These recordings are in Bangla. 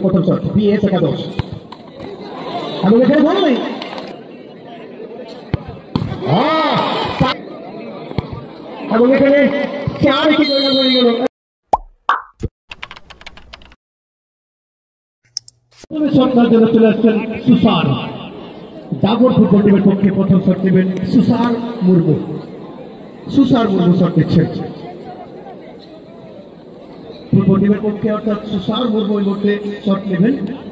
প্রথম শট বিএস একাদশ এবং এখানে বল নেই এবং এখানে 4 উইকেট হয়ে গেল। শটটার জন্য চলে আসছেন সুসার ডাবর ফুটবল টিমের পক্ষে প্রথম শট নেবেন সুসার মুর্মু শট নিচ্ছেন ফুটবল টিমের পক্ষে অর্থাৎ সুসার মুর্মু এই মুহূর্তে শট নেবেন।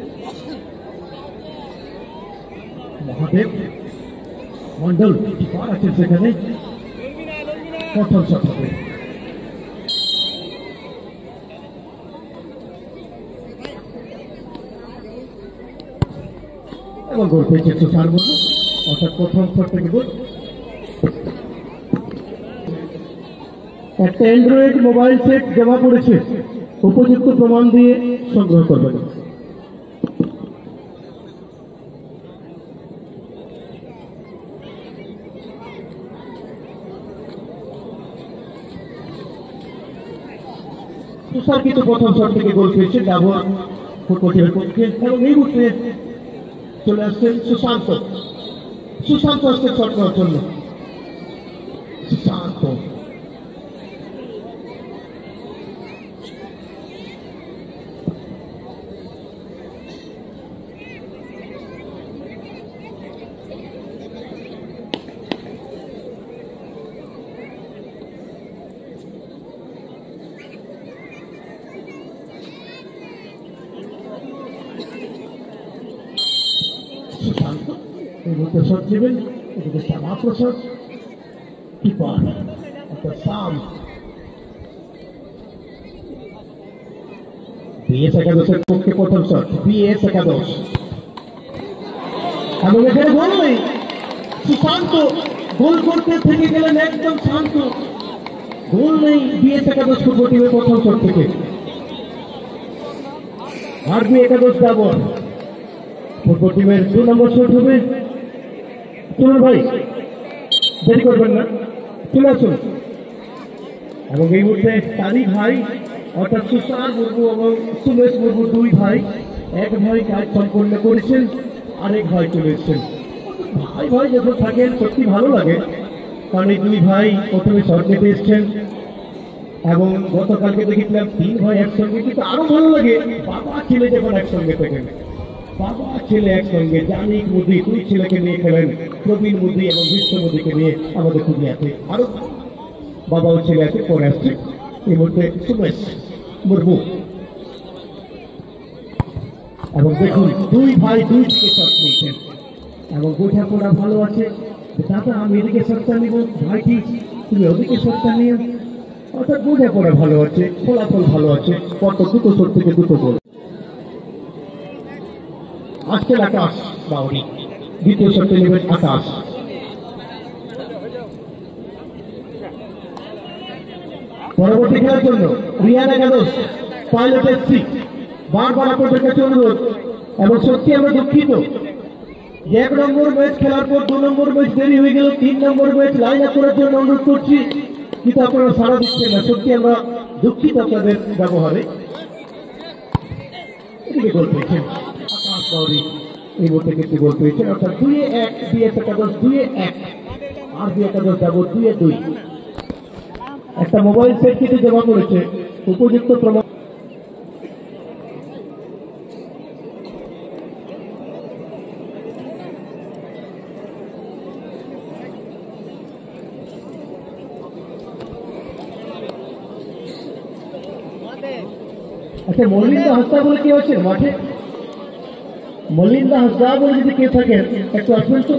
মহাদেব মন্ডল কিপার আছেন সেখানে প্রথম শট হবে এবং গোল পেয়েছে সুসার মুর্মু অর্থাৎ প্রথম শট থেকে গোল। একটা অ্যান্ড্রয়েড মোবাইল সেট জমা পড়েছে, উপযুক্ত প্রমাণ দিয়ে সংগ্রহ করবেন। তুষার কিন্তু প্রথম শট থেকে গোল পেয়েছে ডাবর ফুটবল টিমের পক্ষে এবং এই মুহূর্তে চলে আসছেন সুশান্ত আসছে শট নেওয়ার জন্য। সুশান্ত এই মুহূর্তে শট নেবেন এদিকে শ্যামাপ্রসাদ কিপার অর্থাৎ সাম বিএস একাদশের পক্ষে প্রথম শট বিএস একাদশ এবং এখানে গোল নেই। সুশান্ত গোল করতে থেকে গেলেন একদম শান্ত, গোল নেই বিএস একাদশ ফুটবল টিমের প্রথম শট থেকে। আরবি একাদশ ডাবর ফুটবল টিমের 2 নম্বর শট হবে। চলুন ভাই দেরি করবেন না, চলে আসুন। এবং এই মুহূর্তে তারি ভাই অর্থাৎ সুসার মুর্মু এবং সুমেশ মুর্মু 2 ভাই, এক ভাই কাজ সম্পন্ন করেছেন, আরেক ভাই চলে এসেছেন। ভাই যখন থাকেন সত্যি ভালো লাগে, কারণ এই 2 ভাই প্রথমে শট নিতে এসছেন এবং গতকালকে দেখেছিলাম 3 ভাই একসঙ্গে, কিন্তু আরো ভালো লাগে বাবা ছেলে যখন একসঙ্গে থাকেন, বাবা ছেলে একসঙ্গে। জানিক মোদী 2 ছেলেকে নিয়ে খেলেন, প্রবীণ মোদী এবং বিশ্ব মোদীকে নিয়ে আমাদের খুবই আছে, আরো বাবা ও ছেলে আছে পরে আসছে। এই মুহূর্তে সুমেশ মুর্মু এবং দেখুন 2 ভাই 2 দিকে শট নিয়েছেন এবং বোঝাপড়া ভালো আছে। দাদা আমি এদিকে শটটা নিব, ভাইটি তুমি ওদিকে শটটা নিও, অর্থাৎ বোঝাপড়া ভালো আছে, ফলাফল ভালো আছে। কত 2 শট থেকে 2 গোল। আসছেন আকাশ বাউরি, দ্বিতীয় শটে নেবেন আকাশ। পরবর্তী খেলার জন্য রিয়ান একাদশ পাইলট এসসি বারবার আপনাদের কাছে অনুরোধ এবং সত্যি আমরা দুঃখিত যে 1 নম্বর ম্যাচ খেলার পর 2 নম্বর ম্যাচ দেরি হয়ে গেল, 3 নম্বর ম্যাচ লাইন আপ করার জন্য অনুরোধ করছি, কিন্তু আপনারা সাড়া দিচ্ছেন না। সত্যি আমরা দুঃখিত আপনাদের ব্যবহারে। এদিকে গোল পেয়েছেন আকাশ বাউরি, এই মুহূর্তে কিন্তু গোল পেয়েছেন অর্থাৎ 2-1 বিএস একাদশ 2-1 আর বি একাদশ ডাবর 2-2। একটা মোবাইল সেট কিন্তু জমা করেছে, উপযুক্ত প্রমাণ আচ্ছা মলিন্দা হাসদা বলে কি হচ্ছে মাঠে? মলিন্দা হাসদা বলে যদি কে থাকেন একটু আসবেন তো।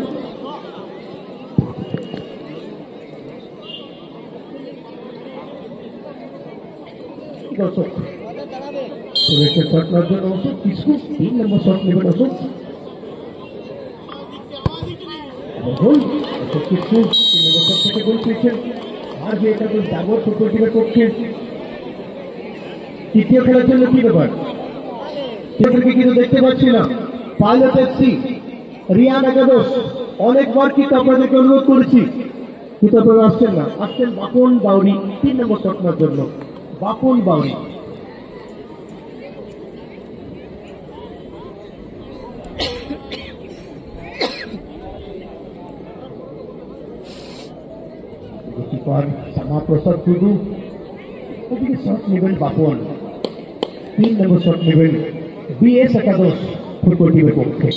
দর্শক শট নেওয়ার জন্য অশোক কিছু 3 নম্বর শট নেবেন অশোক। গোল অশোক কিছু 3 নম্বর শট থেকে গোল পেয়েছেন আর যে এটা তো ডাবর ফুটবল টিমের পক্ষে। তৃতীয় খেলার জন্য কি ব্যাপার কিন্তু দেখতে পাচ্ছি না। পাইলট এসসি রিয়ান একাদশ অনেকবার কিন্তু আপনাদেরকে অনুরোধ করেছি, কিন্তু আপনারা আসছেন না। আসছেন বাপন বাউরি 3 নম্বর শট নেওয়ার জন্য। বাপন বাউরি শ্যামাপ্রসাদ টুডু, ওদিকে শট নেবেন বাপন। 3 নম্বর শট নেবেন বিএস একাদশ ফুটবল টিমের পক্ষে।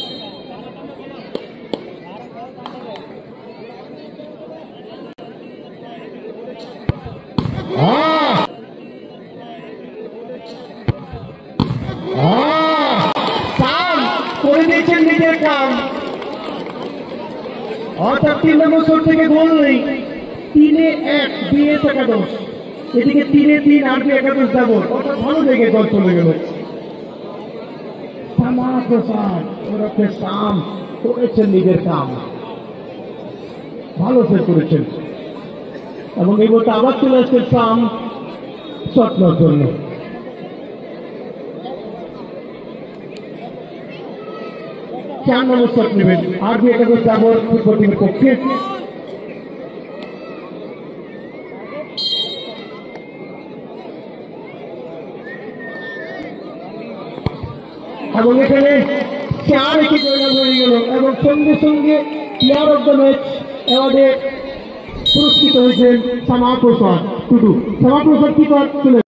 করে দিয়েছেন নিজের কাম, অর্থাৎ 3 নম্বর শট থেকে গোল নেই। 3-1 বিএস একাদশ, এদিকে 3-3 আরবি একাদশ যাবো, অর্থাৎ ভালো জায়গায় দল চলে গেল। শ্যামাপ্রসাদ ওরফে শাম করেছেন নিজের কাম, ভালো সেভ করেছেন এবং এই বলতে আবার চলে আসছে শাম শট নেওয়ার জন্য। চার নম্বর শট নেবেন আরবি একাদশ যাবো ফুটবল টিমের পক্ষে। এবং এখানে 4-1 গোল হয়ে গেল এবং সঙ্গে সঙ্গে প্লেয়ার অফ দ্য ম্যাচ অ্যাওয়ার্ডে পুরস্কৃত হয়েছেন শ্যামাপ্রসাদ টুডু। শ্যামাপ্রসাদ কি চলে